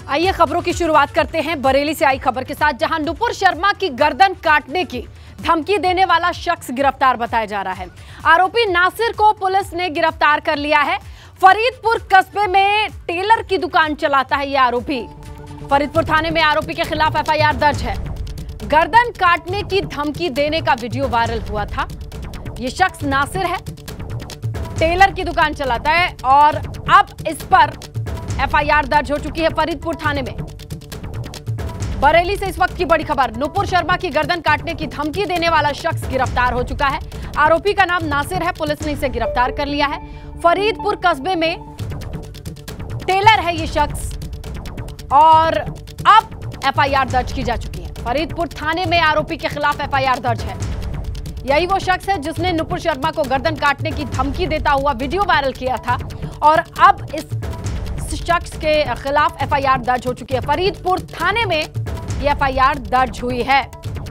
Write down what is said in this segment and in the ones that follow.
आइए खबरों की शुरुआत करते हैं बरेली से आई खबर के साथ, जहां नुपुर शर्मा की गर्दन काटने की धमकी देने वाला शख्स गिरफ्तार बताया जा रहा है। आरोपी नासिर को पुलिस ने गिरफ्तार कर लिया है। फरीदपुर कस्बे में टेलर की दुकान चलाता है यह आरोपी। फरीदपुर थाने में आरोपी के खिलाफ एफआईआर दर्ज है। गर्दन काटने की धमकी देने का वीडियो वायरल हुआ था। यह शख्स नासिर है, टेलर की दुकान चलाता है और अब इस पर एफआईआर दर्ज हो चुकी है फरीदपुर थाने में। बरेली से इस वक्त की बड़ी खबर, नुपुर शर्मा की गर्दन काटने की धमकी देने वाला शख्स गिरफ्तार हो चुका है। आरोपी का नाम नासिर है, पुलिस ने इसे गिरफ्तार कर लिया है। फरीदपुर कस्बे में टेलर है ये शख्स और अब एफआईआर दर्ज की जा चुकी है। फरीदपुर थाने में आरोपी के खिलाफ एफआईआर दर्ज है। यही वो शख्स है जिसने नुपुर शर्मा को गर्दन काटने की धमकी देता हुआ वीडियो वायरल किया था और अब इस शख्स के खिलाफ एफआईआर दर्ज हो चुकी है। फरीदपुर थाने में यह एफआईआर दर्ज हुई है।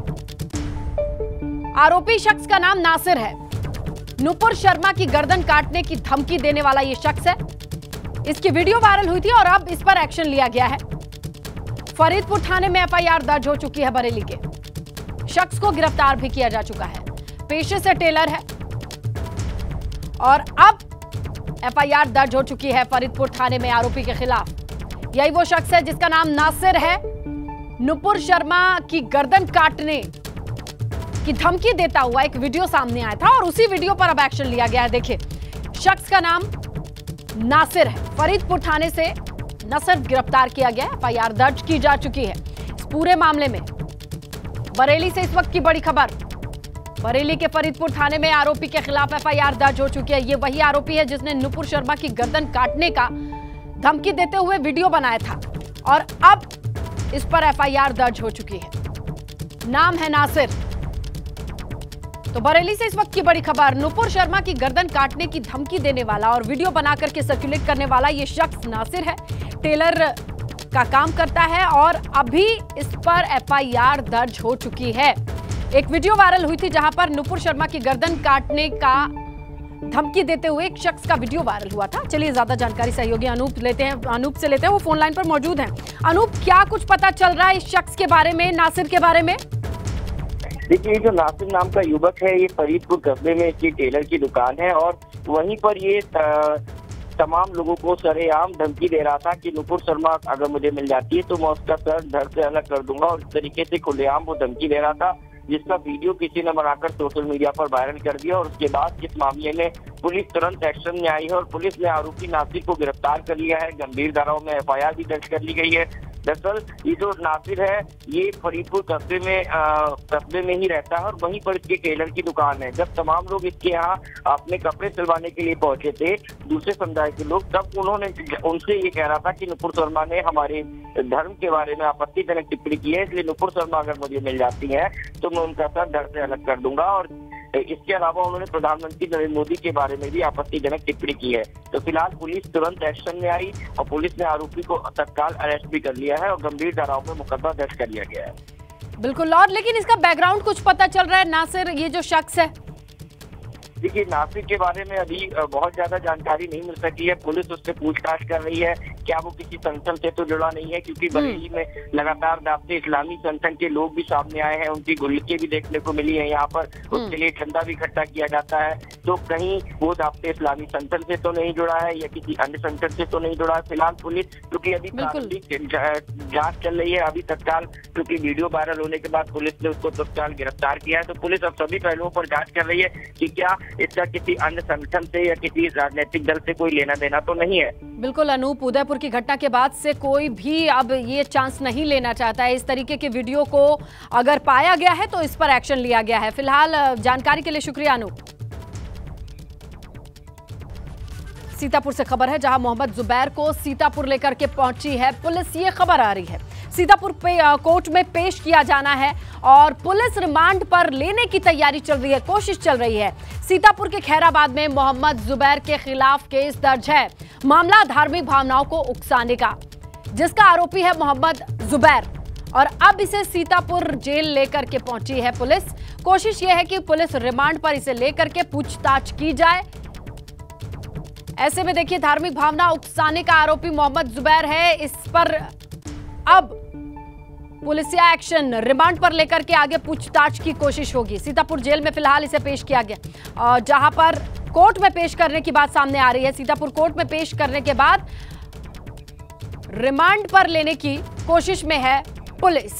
आरोपी शख्स का नाम नासिर है। नुपुर शर्मा की गर्दन काटने की धमकी देने वाला यह शख्स है। इसकी वीडियो वायरल हुई थी और अब इस पर एक्शन लिया गया है। फरीदपुर थाने में एफआईआर दर्ज हो चुकी है। बरेली के शख्स को गिरफ्तार भी किया जा चुका है। पेशे से टेलर है और अब एफआईआर दर्ज हो चुकी है फरीदपुर थाने में आरोपी के खिलाफ। यही वो शख्स है जिसका नाम नासिर है। नुपुर शर्मा की गर्दन काटने की धमकी देता हुआ एक वीडियो सामने आया था और उसी वीडियो पर अब एक्शन लिया गया है। देखिए, शख्स का नाम नासिर है। फरीदपुर थाने से नासिर गिरफ्तार किया गया है। एफआईआर दर्ज की जा चुकी है इस पूरे मामले में। बरेली से इस वक्त की बड़ी खबर, बरेली के फरीदपुर थाने में आरोपी के खिलाफ एफआईआर दर्ज हो चुकी है। ये वही आरोपी है जिसने नुपुर शर्मा की गर्दन काटने का धमकी देते हुए वीडियो बनाया था और अब इस पर एफआईआर दर्ज हो चुकी है। नाम है नासिर। तो बरेली से इस वक्त की बड़ी खबर, नुपुर शर्मा की गर्दन काटने की धमकी देने वाला और वीडियो बनाकर के सर्कुलेट करने वाला ये शख्स नासिर है। टेलर का काम करता है और अभी इस पर एफआईआर दर्ज हो चुकी है। एक वीडियो वायरल हुई थी जहां पर नुपुर शर्मा की गर्दन काटने का धमकी देते हुए एक शख्स का वीडियो वायरल हुआ था। चलिए ज्यादा जानकारी सहयोगी अनूप लेते हैं, अनूप से लेते हैं, वो फोन लाइन पर मौजूद हैं। अनूप, क्या कुछ पता चल रहा है इस शख्स के बारे में, नासिर के बारे में? देखिए, जो नासिर नाम का युवक है, ये फरीदपुर कस्बे में इसकी टेलर की दुकान है और वहीं पर ये तमाम लोगों को सरेआम धमकी दे रहा था कि नुपुर शर्मा अगर मुझे मिल जाती है तो मैं उसका सर धड़ से अलग कर दूंगा और इस तरीके से खुलेआम वो धमकी दे रहा था, जिसका वीडियो किसी ने बनाकर सोशल मीडिया पर वायरल कर दिया। और उसके बाद इस मामले में पुलिस तुरंत एक्शन में आई है और पुलिस ने आरोपी नासिर को गिरफ्तार कर लिया है। गंभीर धाराओं में एफआईआर भी दर्ज कर ली गई है। दरअसल ये जो नासिर है, ये फरीदपुर कस्बे में ही रहता है और वहीं पर इसकी टेलर की दुकान है। जब तमाम लोग इसके यहाँ अपने कपड़े सिलवाने के लिए पहुंचे थे, दूसरे समुदाय के लोग, तब उन्होंने उनसे ये कह रहा था कि नुपुर शर्मा ने हमारे धर्म के बारे में आपत्तिजनक टिप्पणी की है, इसलिए नुपुर शर्मा अगर मुझे मिल जाती है तो मैं उनका सर धड़ से अलग कर दूंगा। और इसके अलावा उन्होंने प्रधानमंत्री नरेंद्र मोदी के बारे में भी आपत्तिजनक टिप्पणी की है। तो फिलहाल पुलिस तुरंत एक्शन में आई और पुलिस ने आरोपी को तत्काल अरेस्ट भी कर लिया है और गंभीर धाराओं में मुकदमा दर्ज कर लिया गया है। बिल्कुल, और लेकिन इसका बैकग्राउंड कुछ पता चल रहा है? नासिर ये जो शख्स है, देखिए, नासिर के बारे में अभी बहुत ज्यादा जानकारी नहीं मिल सकी है। पुलिस उससे पूछताछ कर रही है, क्या वो किसी संगठन से तो जुड़ा नहीं है, क्योंकि बरेली में लगातार दावते इस्लामी संगठन के लोग भी सामने आए हैं, उनकी गुल्लकें भी देखने को मिली है यहाँ पर। उसके लिए चंदा भी इकट्ठा किया जाता है, तो कहीं वो दावते इस्लामी संगठन से तो नहीं जुड़ा है या किसी अन्य संगठन से तो नहीं जुड़ा है। फिलहाल पुलिस, क्योंकि अभी प्राथमिक जाँच चल रही है, अभी तत्काल क्योंकि वीडियो वायरल होने के बाद पुलिस ने उसको तत्काल गिरफ्तार किया है, तो पुलिस अब सभी पहलुओं पर जाँच कर रही है कि क्या इसका किसी अन्य संगठन से या किसी राजनीतिक दल से कोई लेना देना तो नहीं है। बिल्कुल अनूप, उदयपुर की घटना के बाद से कोई भी अब ये चांस नहीं लेना चाहता है। इस तरीके के वीडियो को अगर पाया गया है तो इस पर एक्शन लिया गया है। फिलहाल जानकारी के लिए शुक्रिया अनूप। सीतापुर से खबर है, जहां मोहम्मद जुबैर को सीतापुर लेकर के पहुंची है पुलिस। ये खबर आ रही है सीतापुर कोर्ट में पेश किया जाना है और पुलिस रिमांड पर लेने की तैयारी चल रही है, कोशिश चल रही है। सीतापुर के खैराबाद में मोहम्मद जुबैर के खिलाफ केस दर्ज है। मामला धार्मिक भावनाओं को उकसाने का, जिसका आरोपी है मोहम्मद जुबैर, और अब इसे सीतापुर जेल लेकर के पहुंची है पुलिस। कोशिश यह है कि पुलिस रिमांड पर इसे लेकर के पूछताछ की जाए। ऐसे में देखिए, धार्मिक भावना उकसाने का आरोपी मोहम्मद जुबैर है। इस पर अब पुलिसिया एक्शन, रिमांड पर लेकर के आगे पूछताछ की कोशिश होगी। सीतापुर जेल में फिलहाल इसे पेश किया गया और जहां पर कोर्ट में पेश करने की बात सामने आ रही है। सीतापुर कोर्ट में पेश करने के बाद रिमांड पर लेने की कोशिश में है पुलिस।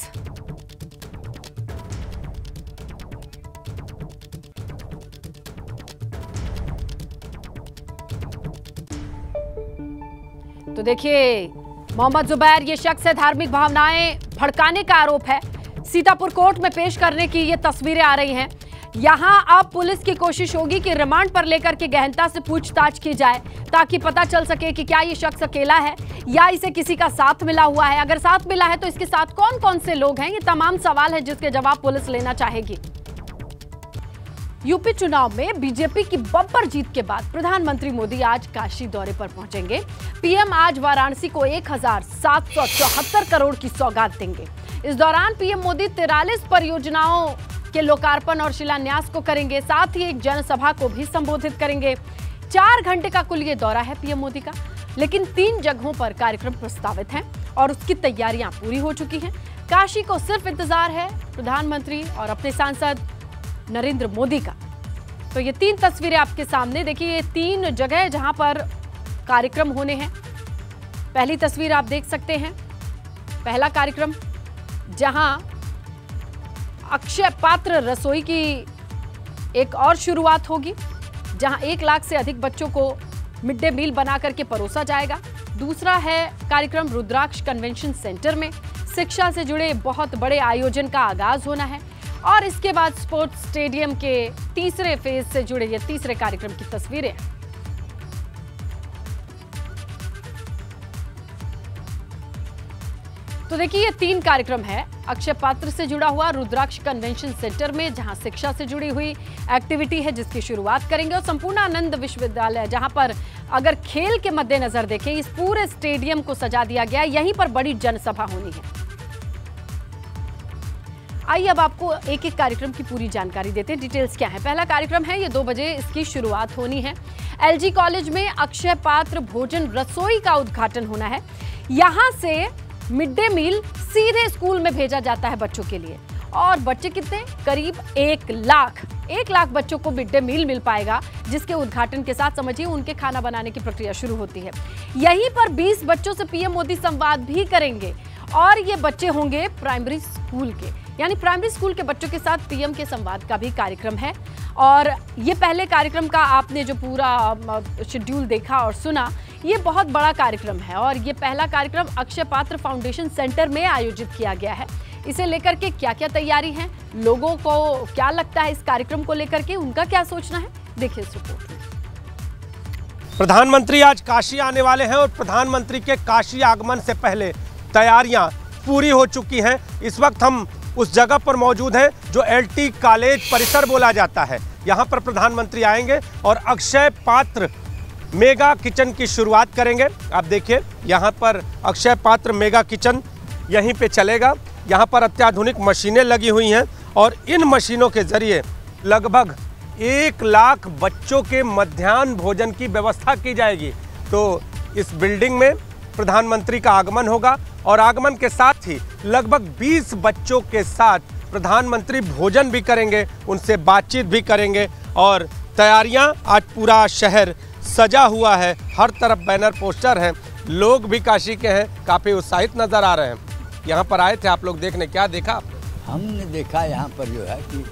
तो देखिए, मोहम्मद जुबैर ये शख्स है, धार्मिक भावनाएं भड़काने का आरोप है। सीतापुर कोर्ट में पेश करने की ये तस्वीरें आ रही हैं। यहां अब पुलिस की कोशिश होगी कि रिमांड पर लेकर के गहनता से पूछताछ की जाए ताकि पता चल सके कि क्या ये शख्स अकेला है या इसे किसी का साथ मिला हुआ है। अगर साथ मिला है तो इसके साथ कौन कौन से लोग हैं, ये तमाम सवाल है जिसके जवाब पुलिस लेना चाहेगी। यूपी चुनाव में बीजेपी की बम्पर जीत के बाद प्रधानमंत्री मोदी आज काशी दौरे पर पहुंचेंगे। पीएम आज वाराणसी को 1774 करोड़ की सौगात देंगे। इस दौरान पीएम मोदी 43 परियोजनाओं के लोकार्पण और शिलान्यास को करेंगे, साथ ही एक जनसभा को भी संबोधित करेंगे। 4 घंटे का कुल ये दौरा है पीएम मोदी का, लेकिन 3 जगहों पर कार्यक्रम प्रस्तावित हैं और उसकी तैयारियां पूरी हो चुकी हैं। काशी को सिर्फ इंतजार है प्रधानमंत्री और अपने सांसद नरेंद्र मोदी का। तो ये 3 तस्वीरें आपके सामने देखिए, ये 3 जगह जहां पर कार्यक्रम होने हैं। पहली तस्वीर आप देख सकते हैं, पहला कार्यक्रम जहां अक्षय पात्र रसोई की एक और शुरुआत होगी, जहां 1 लाख से अधिक बच्चों को मिड डे मील बना करके परोसा जाएगा। दूसरा है कार्यक्रम रुद्राक्ष कन्वेंशन सेंटर में शिक्षा से जुड़े बहुत बड़े आयोजन का आगाज होना है और इसके बाद स्पोर्ट्स स्टेडियम के तीसरे फेज से जुड़े ये तीसरे कार्यक्रम की तस्वीरें। तो देखिए, ये 3 कार्यक्रम है अक्षय पात्र से जुड़ा हुआ रुद्राक्ष कन्वेंशन सेंटर में, जहां शिक्षा से जुड़ी हुई एक्टिविटी है जिसकी शुरुआत करेंगे, और संपूर्णानंद विश्वविद्यालय जहां पर अगर खेल के मद्देनजर देखें इस पूरे स्टेडियम को सजा दिया गया है, यहीं पर बड़ी जनसभा होनी है। आइए अब आपको एक एक कार्यक्रम की पूरी जानकारी देते हैं, डिटेल्स क्या है। पहला कार्यक्रम है, ये 2 बजे इसकी शुरुआत होनी है। एलजी कॉलेज में अक्षय पात्र भोजन रसोई का उद्घाटन होना है। यहां से मिड डे मील सीधे स्कूल में भेजा जाता है बच्चों के लिए, और बच्चे कितने, करीब 1 लाख बच्चों को मिड डे मील मिल पाएगा, जिसके उद्घाटन के साथ समझिए उनके खाना बनाने की प्रक्रिया शुरू होती है। यहीं पर 20 बच्चों से पीएम मोदी संवाद भी करेंगे और ये बच्चे होंगे प्राइमरी स्कूल के, यानी प्राइमरी स्कूल के बच्चों के साथ पीएम के संवाद का भी कार्यक्रम है। और ये पहले कार्यक्रम का आपने जो पूरा शेड्यूल देखा और सुना, ये बहुत बड़ा कार्यक्रम है और ये पहला कार्यक्रम अक्षय पात्र फाउंडेशन सेंटर में आयोजित किया गया है। इसे लेकर के क्या क्या तैयारी है, लोगों को क्या लगता है इस कार्यक्रम को लेकर के, उनका क्या सोचना है, देखिए इस रिपोर्ट में। प्रधानमंत्री आज काशी आने वाले हैं और प्रधानमंत्री के काशी आगमन से पहले तैयारियां पूरी हो चुकी हैं। इस वक्त हम उस जगह पर मौजूद हैं जो एलटी कॉलेज परिसर बोला जाता है। यहाँ पर प्रधानमंत्री आएंगे और अक्षय पात्र मेगा किचन की शुरुआत करेंगे। आप देखिए, यहाँ पर अक्षय पात्र मेगा किचन यहीं पे चलेगा। यहाँ पर अत्याधुनिक मशीनें लगी हुई हैं और इन मशीनों के जरिए लगभग 1 लाख बच्चों के मध्याह्न भोजन की व्यवस्था की जाएगी। तो इस बिल्डिंग में प्रधानमंत्री का आगमन होगा और आगमन के साथ ही लगभग 20 बच्चों के साथ प्रधानमंत्री भोजन भी करेंगे, उनसे बातचीत भी करेंगे। और तैयारियां, आज पूरा शहर सजा हुआ है, हर तरफ बैनर पोस्टर हैं, लोग भी काशी के हैं, काफ़ी उत्साहित नज़र आ रहे हैं। यहाँ पर आए थे आप लोग देखने, क्या देखा आपने? हमने देखा यहाँ पर जो है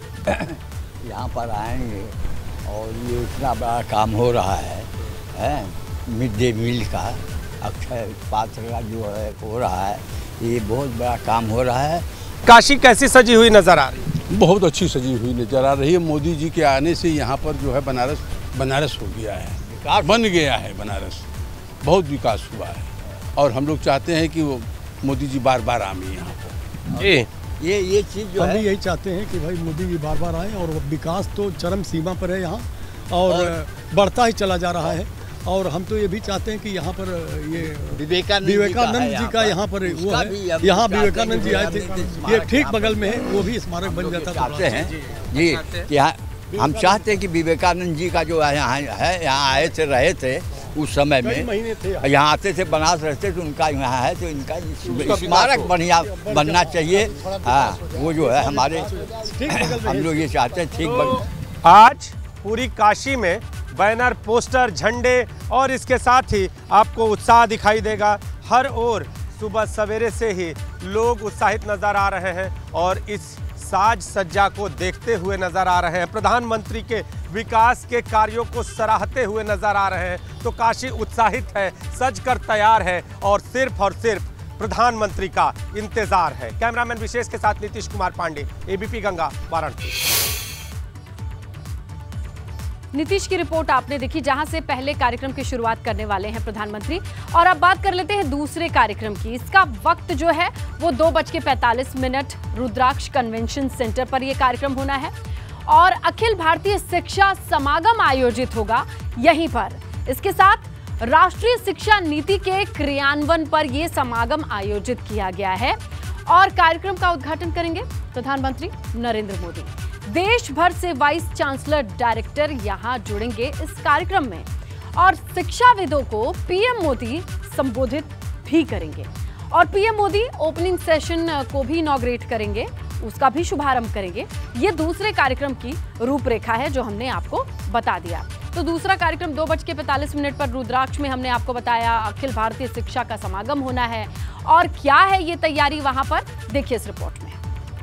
कि यहाँ पर आएंगे और ये इतना बड़ा काम हो रहा है मिड डे मील का, अक्षय पात्र का जो है हो रहा है, ये बहुत बड़ा काम हो रहा है। काशी कैसी सजी हुई नज़र आ रही है? बहुत अच्छी सजी हुई नज़र आ रही है। मोदी जी के आने से यहाँ पर जो है बनारस हो गया है, बन गया है बनारस, बहुत विकास हुआ है और हम लोग चाहते हैं कि वो मोदी जी बार बार आए यहाँ पर। ये चीज़ जो हम है, भी यही चाहते हैं कि भाई मोदी जी बार बार आए और विकास तो चरम सीमा पर है यहाँ और बढ़ता ही चला जा रहा है। और हम तो ये भी चाहते हैं कि यहाँ पर ये विवेकानंद जी का यहाँ पर वो है, यहाँ विवेकानंद जी आए थे, ये ठीक बगल में है, वो भी स्मारक बन जाता। चाहते हैं जी, यहाँ हम चाहते हैं कि विवेकानंद जी का जो यहाँ है, यहाँ आए थे, रहे थे, उस समय कई में महीने थे यहाँ आते थे, बनारस रहते थे, उनका यहाँ है, तो इनका स्मारक बढ़िया बनना चाहिए। हाँ, वो जो है हमारे हम लोग ये चाहते हैं ठीक बन। आज पूरी काशी में बैनर, पोस्टर, झंडे और इसके साथ ही आपको उत्साह दिखाई देगा। हर ओर सुबह सवेरे से ही लोग उत्साहित नजर आ रहे हैं और इस साज सज्जा को देखते हुए नजर आ रहे हैं। प्रधानमंत्री के विकास के कार्यों को सराहते हुए नजर आ रहे हैं। तो काशी उत्साहित है, सज कर तैयार है और सिर्फ प्रधानमंत्री का इंतजार है। कैमरामैन विशेष के साथ नीतीश कुमार पांडे, एबीपी गंगा, वाराणसी। नीतीश की रिपोर्ट आपने देखी, जहां से पहले कार्यक्रम की शुरुआत करने वाले हैं प्रधानमंत्री। और अब बात कर लेते हैं दूसरे कार्यक्रम की। इसका वक्त जो है वो 2:45 रुद्राक्ष कन्वेंशन सेंटर पर यह कार्यक्रम होना है और अखिल भारतीय शिक्षा समागम आयोजित होगा यहीं पर। इसके साथ राष्ट्रीय शिक्षा नीति के क्रियान्वयन पर यह समागम आयोजित किया गया है और कार्यक्रम का उद्घाटन करेंगे प्रधानमंत्री नरेंद्र मोदी। देश भर से वाइस चांसलर, डायरेक्टर यहां जुड़ेंगे इस कार्यक्रम में और शिक्षाविदों को पीएम मोदी संबोधित भी करेंगे और पीएम मोदी ओपनिंग सेशन को भी इनॉग्रेट करेंगे, उसका भी शुभारंभ करेंगे। ये दूसरे कार्यक्रम की रूपरेखा है जो हमने आपको बता दिया। तो दूसरा कार्यक्रम 2:45 पर रुद्राक्ष में हमने आपको बताया अखिल भारतीय शिक्षा का समागम होना है और क्या है ये तैयारी वहां पर, देखिए इस रिपोर्ट में।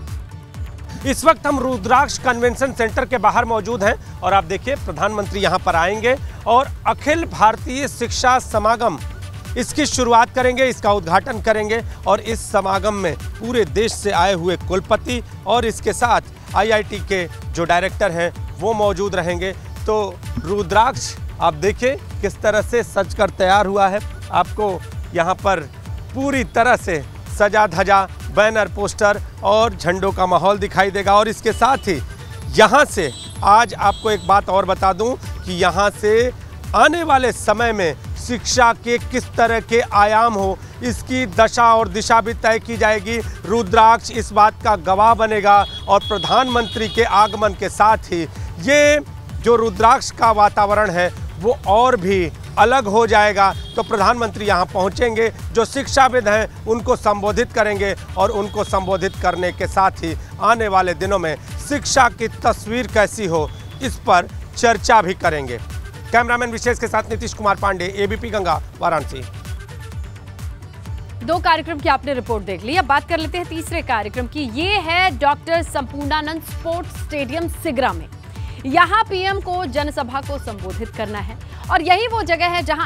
इस वक्त हम रुद्राक्ष कन्वेंशन सेंटर के बाहर मौजूद हैं और आप देखिए प्रधानमंत्री यहां पर आएंगे और अखिल भारतीय शिक्षा समागम इसकी शुरुआत करेंगे, इसका उद्घाटन करेंगे और इस समागम में पूरे देश से आए हुए कुलपति और इसके साथ आईआईटी के जो डायरेक्टर हैं वो मौजूद रहेंगे। तो रुद्राक्ष आप देखिए किस तरह से सज कर तैयार हुआ है। आपको यहाँ पर पूरी तरह से सजा धजा बैनर, पोस्टर और झंडों का माहौल दिखाई देगा। और इसके साथ ही यहाँ से आज आपको एक बात और बता दूं कि यहाँ से आने वाले समय में शिक्षा के किस तरह के आयाम हो, इसकी दशा और दिशा भी तय की जाएगी। रुद्राक्ष इस बात का गवाह बनेगा और प्रधानमंत्री के आगमन के साथ ही ये जो रुद्राक्ष का वातावरण है वो और भी अलग हो जाएगा। तो प्रधानमंत्री यहाँ पहुँचेंगे, जो शिक्षाविद हैं उनको संबोधित करेंगे और उनको संबोधित करने के साथ ही आने वाले दिनों में शिक्षा की तस्वीर कैसी हो इस पर चर्चा भी करेंगे। कैमरामैन विशेष के साथ नीतीश कुमार पांडे, एबीपी गंगा, वाराणसी। दो कार्यक्रम की आपने रिपोर्ट देख ली। अब बात कर लेते हैं तीसरे कार्यक्रम की। ये है doctor Sampurnanand sports stadium Sigra में। यहाँ पीएम को जनसभा को संबोधित करना है और यही वो जगह है जहां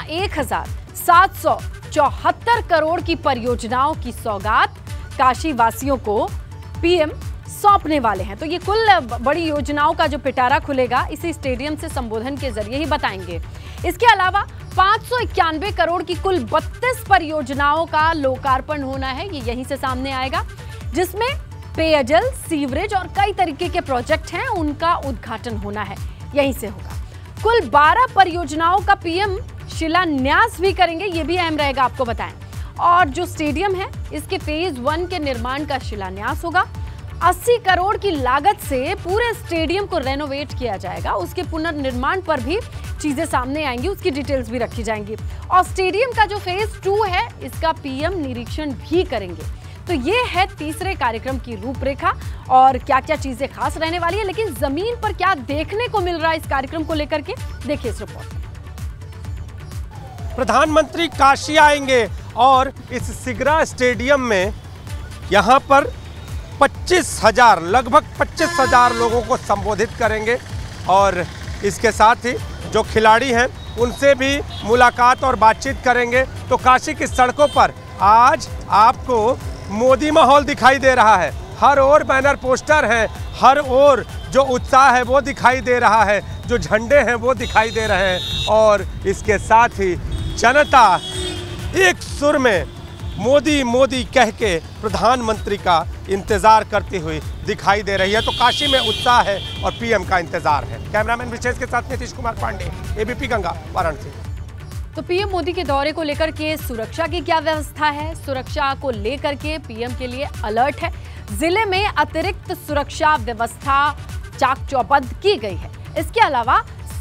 1774 करोड़ की परियोजनाओं की सौगात काशी वासियों को पीएम सौंपने वाले हैं। तो ये कुल बड़ी योजनाओं का जो पिटारा खुलेगा इसी स्टेडियम से संबोधन के जरिए ही बताएंगे। इसके अलावा 591 करोड़ की कुल 32 परियोजनाओं का लोकार्पण होना है, ये यहीं से सामने आएगा, जिसमें पेयजल, सीवरेज और कई तरीके के प्रोजेक्ट हैं, उनका उद्घाटन होना है, यहीं से होगा। कुल 12 परियोजनाओं का पीएम शिलान्यास भी करेंगे, ये भी अहम रहेगा आपको बताएं। और जो स्टेडियम है इसके फेज 1 के निर्माण का शिलान्यास होगा। 80 करोड़ की लागत से पूरे स्टेडियम को रेनोवेट किया जाएगा, उसके पुनर्निर्माण पर भी चीजें सामने आएंगी, उसकी डिटेल्स भी रखी जाएंगी। और स्टेडियम का जो फेज 2 है इसका पीएम निरीक्षण भी करेंगे। तो ये है तीसरे कार्यक्रम की रूपरेखा और क्या क्या चीजें खास रहने वाली है, लेकिन जमीन पर क्या देखने को मिल रहा है इस कार्यक्रम को लेकर के, देखिए इस रिपोर्ट में। प्रधानमंत्री काशी आएंगे और इस सिगरा स्टेडियम में यहाँ पर 25,000 लगभग 25,000 लोगों को संबोधित करेंगे और इसके साथ ही जो खिलाड़ी हैं उनसे भी मुलाकात और बातचीत करेंगे। तो काशी की सड़कों पर आज आपको मोदी माहौल दिखाई दे रहा है, हर ओर बैनर पोस्टर हैं, हर ओर जो उत्साह है वो दिखाई दे रहा है, जो झंडे हैं वो दिखाई दे रहे हैं और इसके साथ ही जनता एक सुर में मोदी मोदी कह के प्रधानमंत्री का इंतजार करती हुई दिखाई दे रही है। तो काशी में उत्साह है और पीएम का इंतजार है। कैमरामैन विशेष के साथ नीतीश कुमार पांडे, एबीपी गंगा, वाराणसी। तो पीएम मोदी के दौरे को लेकर के सुरक्षा की क्या व्यवस्था है? सुरक्षा को लेकर के पीएम के लिए अलर्ट है। जिले में अतिरिक्त सुरक्षा व्यवस्था चाक चौबंद की गई है। इसके अलावा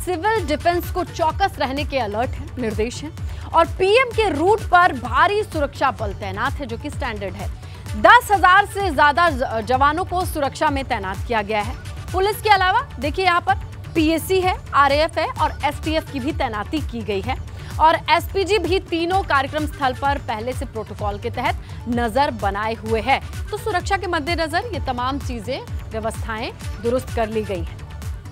सिविल डिफेंस को चौकस रहने के अलर्ट हैं, निर्देश हैं और पीएम के रूट पर भारी सुरक्षा बल तैनात है, जो कि स्टैंडर्ड है। 10,000 से ज्यादा जवानों को सुरक्षा में तैनात किया गया है। पुलिस के अलावा देखिए यहाँ पर पीएसी है, आरएएफ है और एसटीएफ की भी तैनाती की गई है और एसपीजी भी तीनों कार्यक्रम स्थल पर पहले से प्रोटोकॉल के तहत नजर बनाए हुए है। तो सुरक्षा के मद्देनजर ये तमाम चीजें, व्यवस्थाएं दुरुस्त कर ली गई हैं।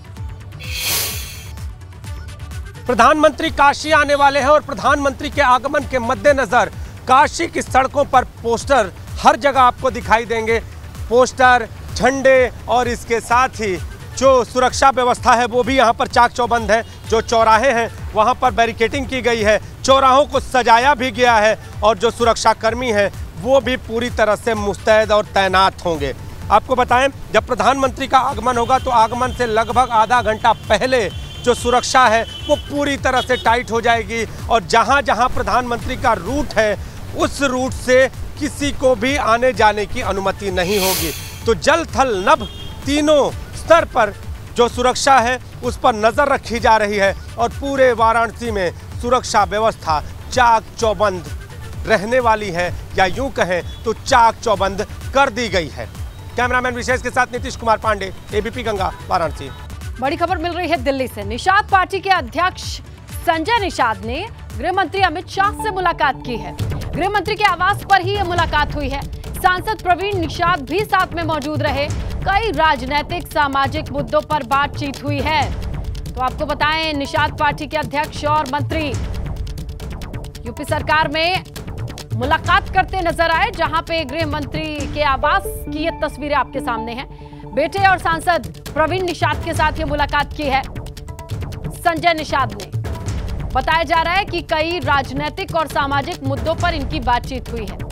प्रधानमंत्री काशी आने वाले हैं और प्रधानमंत्री के आगमन के मद्देनजर काशी की सड़कों पर पोस्टर हर जगह आपको दिखाई देंगे। पोस्टर, झंडे और इसके साथ ही जो सुरक्षा व्यवस्था है वो भी यहाँ पर चाक चौबंद है। जो चौराहे हैं वहाँ पर बैरिकेडिंग की गई है, चौराहों को सजाया भी गया है और जो सुरक्षाकर्मी हैं वो भी पूरी तरह से मुस्तैद और तैनात होंगे। आपको बताएं, जब प्रधानमंत्री का आगमन होगा तो आगमन से लगभग आधा घंटा पहले जो सुरक्षा है वो पूरी तरह से टाइट हो जाएगी और जहाँ जहाँ प्रधानमंत्री का रूट है उस रूट से किसी को भी आने जाने की अनुमति नहीं होगी। तो जल थल नभ तीनों स्तर पर जो सुरक्षा है उस पर नजर रखी जा रही है और पूरे वाराणसी में सुरक्षा व्यवस्था चाक चौबंद रहने वाली है या यूं कहें तो चाक चौबंद कर दी गई है। कैमरामैन विशेष के साथ नीतीश कुमार पांडे, एबीपी गंगा, वाराणसी। बड़ी खबर मिल रही है दिल्ली से। निषाद पार्टी के अध्यक्ष संजय निषाद ने गृह मंत्री अमित शाह से मुलाकात की है। गृह मंत्री के आवास पर ही यह मुलाकात हुई है। सांसद प्रवीण निषाद भी साथ में मौजूद रहे। कई राजनीतिक सामाजिक मुद्दों पर बातचीत हुई है। तो आपको बताएं, निषाद पार्टी के अध्यक्ष और मंत्री यूपी सरकार में मुलाकात करते नजर आए, जहां पे गृह मंत्री के आवास की ये तस्वीरें आपके सामने हैं। बेटे और सांसद प्रवीण निषाद के साथ ये मुलाकात की है संजय निषाद ने। बताया जा रहा है कि कई राजनीतिक और सामाजिक मुद्दों पर इनकी बातचीत हुई है।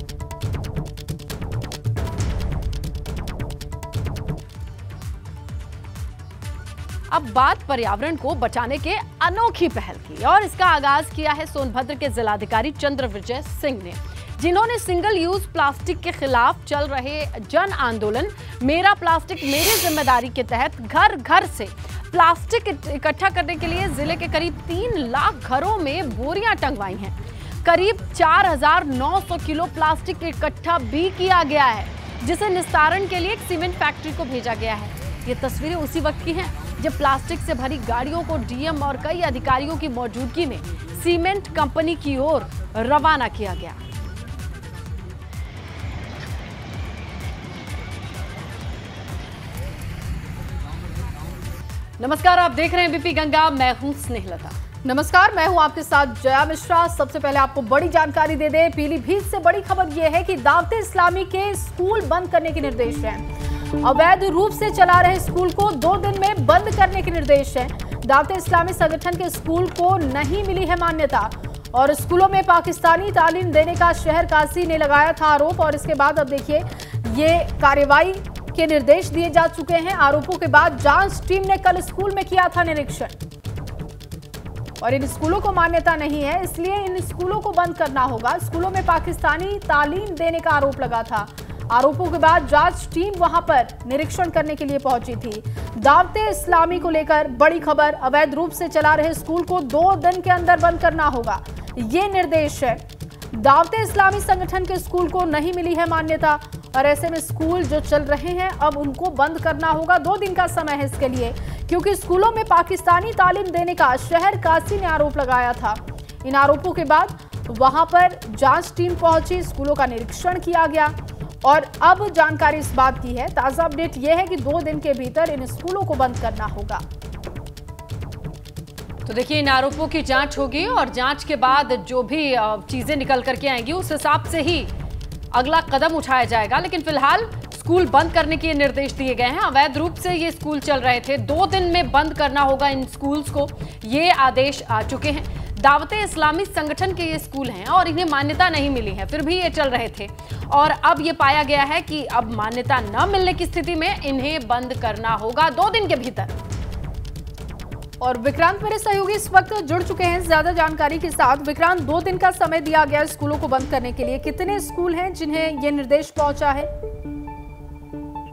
अब बात पर्यावरण को बचाने के अनोखी पहल की और इसका आगाज किया है सोनभद्र के जिलाधिकारी चंद्रविजय सिंह ने, जिन्होंने सिंगल यूज प्लास्टिक के खिलाफ चल रहे जन आंदोलन मेरा प्लास्टिक मेरी जिम्मेदारी के तहत घर घर से प्लास्टिक इकट्ठा करने के लिए जिले के करीब 3 लाख घरों में बोरियां टंगवाई हैं। करीब 4,900 किलो प्लास्टिक इकट्ठा भी किया गया है, जिसे निस्तारण के लिए एक सीमेंट फैक्ट्री को भेजा गया है। ये तस्वीरें उसी वक्त की हैं जब प्लास्टिक से भरी गाड़ियों को डीएम और कई अधिकारियों की मौजूदगी में सीमेंट कंपनी की ओर रवाना किया गया। नमस्कार, आप देख रहे हैं एबीपी गंगा, मैं हूं स्नेहलता। नमस्कार, मैं हूं आपके साथ जया मिश्रा। सबसे पहले आपको बड़ी जानकारी दे दें, पीलीभीत से बड़ी खबर यह है कि दावते इस्लामी के स्कूल बंद करने के निर्देश हैं। अवैध रूप से चला रहे स्कूल को 2 दिन में बंद करने के निर्देश हैं। दावते इस्लामी संगठन के स्कूल को नहीं मिली है मान्यता और स्कूलों में पाकिस्तानी तालीम देने का शहर काशी ने लगाया था आरोप और इसके बाद अब देखिए ये कार्रवाई के निर्देश दिए जा चुके हैं। आरोपों के बाद जांच टीम ने कल स्कूल में किया था निरीक्षण और इन स्कूलों को मान्यता नहीं है, इसलिए इन स्कूलों को बंद करना होगा। स्कूलों में पाकिस्तानी तालीम देने का आरोप लगा था। आरोपों के बाद जांच टीम वहां पर निरीक्षण करने के लिए पहुंची थी। दावते इस्लामी को लेकर बड़ी खबर, अवैध रूप से चला रहे स्कूल को 2 दिन के अंदर बंद करना होगा, ये निर्देश है। दावते इस्लामी संगठन के स्कूल को नहीं मिली है मान्यता और ऐसे में स्कूल जो चल रहे हैं अब उनको बंद करना होगा। 2 दिन का समय है इसके लिए, क्योंकि स्कूलों में पाकिस्तानी तालीम देने का शहर काशी ने आरोप लगाया था। इन आरोपों के बाद वहां पर जांच टीम पहुंची, स्कूलों का निरीक्षण किया गया और अब जानकारी इस बात की है, ताजा अपडेट यह है कि 2 दिन के भीतर इन स्कूलों को बंद करना होगा। तो देखिए, इन आरोपों की जांच होगी और जांच के बाद जो भी चीजें निकल करके आएंगी उस हिसाब से ही अगला कदम उठाया जाएगा। लेकिन फिलहाल स्कूल बंद करने के निर्देश दिए गए हैं। अवैध रूप से ये स्कूल चल रहे थे, 2 दिन में बंद करना होगा इन स्कूल्स को, ये आदेश आ चुके हैं। दावते इस्लामी संगठन के ये स्कूल हैं और इन्हें मान्यता नहीं मिली है, फिर भी ये चल रहे थे और अब ये पाया गया है कि अब मान्यता न मिलने की स्थिति में इन्हें बंद करना होगा 2 दिन के भीतर। और विक्रांत मेरे सहयोगी इस वक्त जुड़ चुके हैं ज्यादा जानकारी के साथ। विक्रांत, 2 दिन का समय दिया गया स्कूलों को बंद करने के लिए, कितने स्कूल हैं जिन्हें ये निर्देश पहुंचा है?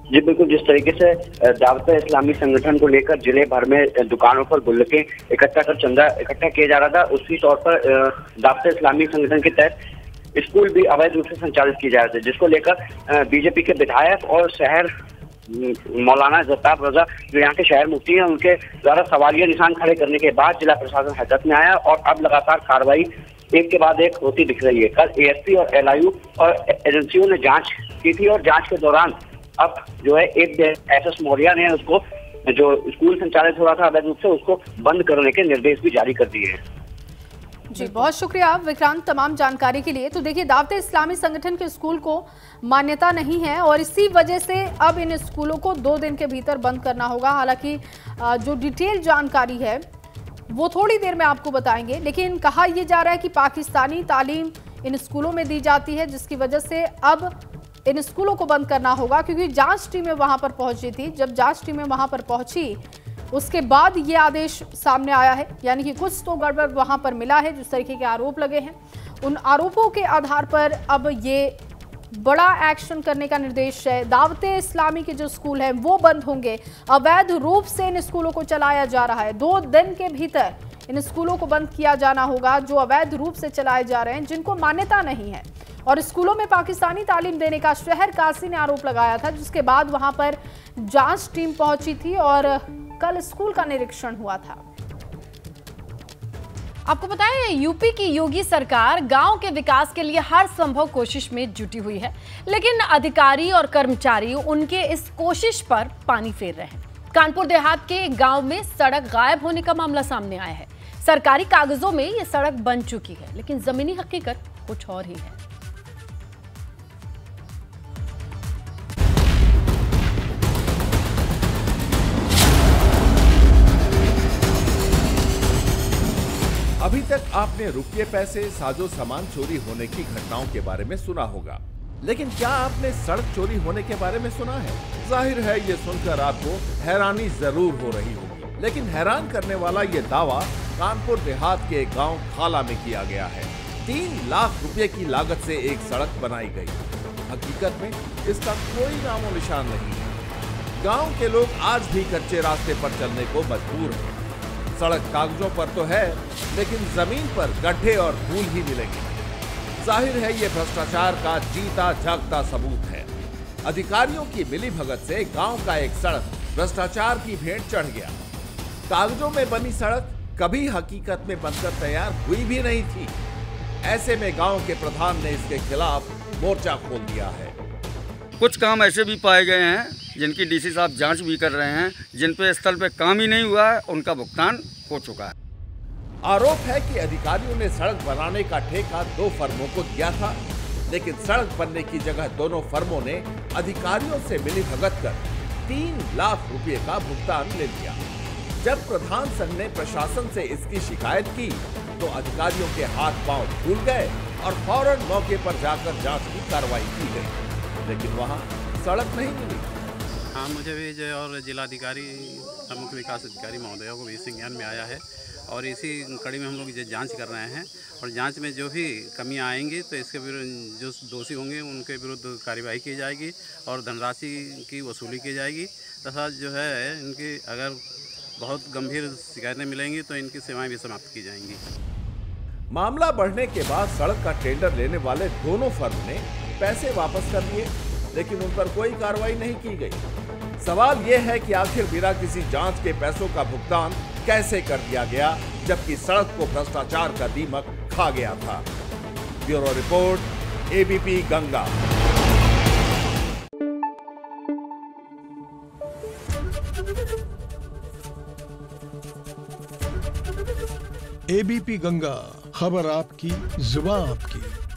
जी बिल्कुल, जिस तरीके से दावत इस्लामी संगठन को लेकर जिले भर में दुकानों पर गुल्लकें इकट्ठा कर चंदा इकट्ठा किया जा रहा था, उसी तौर पर दावत इस्लामी संगठन के तहत स्कूल भी अवैध रूप से संचालित किए जा रहे थे, जिसको लेकर बीजेपी के विधायक और शहर मौलाना जत्ताब रजा जो यहाँ के शहर मुफ्ती हैं, उनके द्वारा सवालिया निशान खड़े करने के बाद जिला प्रशासन हरकत में आया और अब लगातार कार्रवाई एक के बाद एक होती दिख रही है। कल एएसपी और एलआईयू और एजेंसियों ने जांच की थी और जांच के दौरान अब जो है एक एसएस मौर्या ने उसको जो स्कूल संचालित हो रहा था अवैध रूप से, उसको बंद करने के निर्देश भी जारी कर दिए हैं। जी बहुत शुक्रिया विक्रांत तमाम जानकारी के लिए। तो देखिए, दावत इस्लामी संगठन के स्कूल को मान्यता नहीं है और इसी वजह से अब इन स्कूलों को 2 दिन के भीतर बंद करना होगा। हालांकि जो डिटेल जानकारी है वो थोड़ी देर में आपको बताएंगे, लेकिन कहा यह जा रहा है कि पाकिस्तानी तालीम इन स्कूलों में दी जाती है, जिसकी वजह से अब इन स्कूलों को बंद करना होगा। क्योंकि जांच टीमें वहां पर पहुंची थी, जब जांच टीमें वहां पर पहुंची उसके बाद ये आदेश सामने आया है, यानी कि कुछ तो गड़बड़ वहां पर मिला है। जिस तरीके के आरोप लगे हैं, उन आरोपों के आधार पर अब ये बड़ा एक्शन करने का निर्देश है। दावत इस्लामी के जो स्कूल हैं वो बंद होंगे। अवैध रूप से इन स्कूलों को चलाया जा रहा है। 2 दिन के भीतर इन स्कूलों को बंद किया जाना होगा जो अवैध रूप से चलाए जा रहे हैं, जिनको मान्यता नहीं है। और स्कूलों में पाकिस्तानी तालीम देने का शहर कासी ने आरोप लगाया था, जिसके बाद वहां पर जांच टीम पहुंची थी और कल स्कूल का निरीक्षण हुआ था। आपको बताएं, यूपी की योगी सरकार गांव के विकास के लिए हर संभव कोशिश में जुटी हुई है, लेकिन अधिकारी और कर्मचारी उनके इस कोशिश पर पानी फेर रहे हैं। कानपुर देहात के गांव में सड़क गायब होने का मामला सामने आया है। सरकारी कागजों में ये सड़क बन चुकी है, लेकिन जमीनी हकीकत कुछ और ही है। अभी तक आपने रुपये पैसे साजो सामान चोरी होने की घटनाओं के बारे में सुना होगा, लेकिन क्या आपने सड़क चोरी होने के बारे में सुना है? जाहिर है ये सुनकर आपको हैरानी जरूर हो रही होगी, लेकिन हैरान करने वाला ये दावा कानपुर देहात के गांव खाला में किया गया है। 3 लाख रुपए की लागत से एक सड़क बनाई गई। हकीकत में इसका कोई नामो निशान नहीं है। गाँव के लोग आज भी कच्चे रास्ते पर चलने को मजबूर हैं। सड़क कागजों पर तो है, लेकिन जमीन पर गड्ढे और धूल ही मिलेंगे। जाहिर है ये भ्रष्टाचार का जीता जागता सबूत है। अधिकारियों की मिलीभगत से गांव का एक सड़क भ्रष्टाचार की भेंट चढ़ गया। कागजों में बनी सड़क कभी हकीकत में बनकर तैयार हुई भी नहीं थी। ऐसे में गांव के प्रधान ने इसके खिलाफ मोर्चा खोल दिया है। कुछ काम ऐसे भी पाए गए हैं जिनकी डीसी साहब जांच भी कर रहे हैं, जिन पे स्थल पे काम ही नहीं हुआ है, उनका भुगतान हो चुका है। आरोप है कि अधिकारियों ने सड़क बनाने का ठेका 2 फर्मों को दिया था, लेकिन सड़क बनने की जगह दोनों फर्मों ने अधिकारियों से मिलीभगत कर 3 लाख रुपए का भुगतान ले लिया। जब प्रधान संघ ने प्रशासन से इसकी शिकायत की तो अधिकारियों के हाथ पांव फूल गए और फौरन मौके पर जाकर जांच की कार्रवाई की गई, लेकिन वहां सड़क नहीं मिली। हाँ, मुझे भी जो और जिलाधिकारी मुख्य विकास अधिकारी महोदय को भी संज्ञान में आया है और इसी कड़ी में हम लोग जांच कर रहे हैं और जांच में जो भी कमियां आएंगी तो इसके विरुद्ध जो दोषी होंगे उनके विरुद्ध कार्रवाई की जाएगी और धनराशि की वसूली की जाएगी तथा जो है इनकी अगर बहुत गंभीर शिकायतें मिलेंगी तो इनकी सेवाएं भी समाप्त की जाएंगी। मामला बढ़ने के बाद सड़क का टेंडर लेने वाले दोनों फर्म ने पैसे वापस कर दिए, लेकिन उन पर कोई कार्रवाई नहीं की गई। सवाल यह है कि आखिर बिना किसी जांच के पैसों का भुगतान कैसे कर दिया गया, जबकि सड़क को भ्रष्टाचार का दीमक खा गया था। Bureau report, ABP Ganga. ABP Ganga, खबर आपकी, जुबान आपकी।